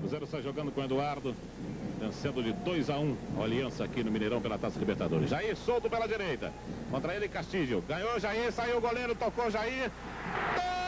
Cruzeiro sai jogando com o Eduardo, vencendo de 2-1 a Aliança aqui no Mineirão pela Taça Libertadores. Jair solto pela direita, contra ele Castilho, ganhou Jair, saiu o goleiro, tocou Jair.